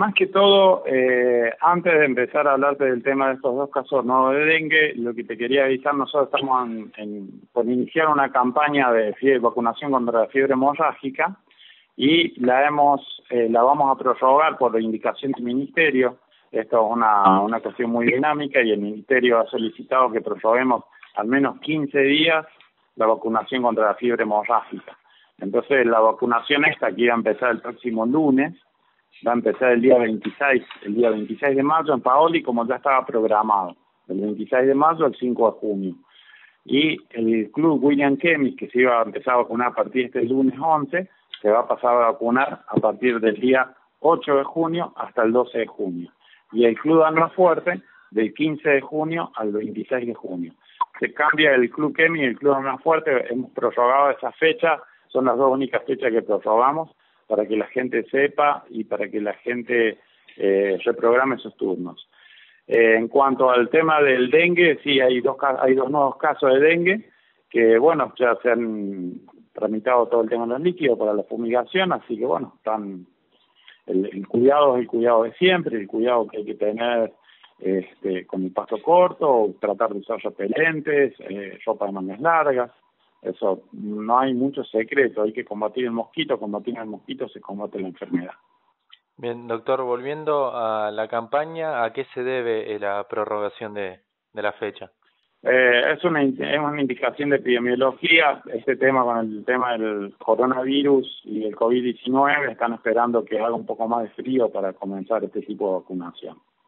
más que todo, antes de empezar a hablarte del tema de estos dos casos nuevos de dengue, lo que te quería avisar, nosotros estamos por iniciar una campaña de vacunación contra la fiebre hemorrágica y la vamos a prorrogar por indicación del Ministerio. Esto es una cuestión muy dinámica y el Ministerio ha solicitado que prorroguemos al menos 15 días la vacunación contra la fiebre hemorrágica. Entonces, la vacunación esta que iba a empezar el próximo lunes, va a empezar el día 26 de mayo en Paoli, como ya estaba programado, del 26 de mayo al 5 de junio. Y el club William Kemis, que se iba a empezar a vacunar a partir de este lunes 11, se va a pasar a vacunar a partir del día 8 de junio hasta el 12 de junio. Y el club Almafuerte, del 15 de junio al 26 de junio. Se cambia el club Kemis y el club Almafuerte, hemos prorrogado esa fecha, son las dos únicas fechas que prorrogamos, para que la gente sepa y para que la gente reprograme sus turnos. En cuanto al tema del dengue, sí, hay dos nuevos casos de dengue, que bueno, ya se han tramitado todo el tema de los líquidos para la fumigación, así que bueno, están el cuidado es el cuidado de siempre, el cuidado que hay que tener con el paso corto, tratar de usar repelentes, ropa de mangas largas. Eso, no hay mucho secreto, hay que combatir el mosquito se combate la enfermedad. Bien, doctor, volviendo a la campaña, ¿a qué se debe la prorrogación de la fecha? Es una indicación de epidemiología. Este tema, con el tema del coronavirus y el COVID-19, están esperando que haga un poco más de frío para comenzar este tipo de vacunación.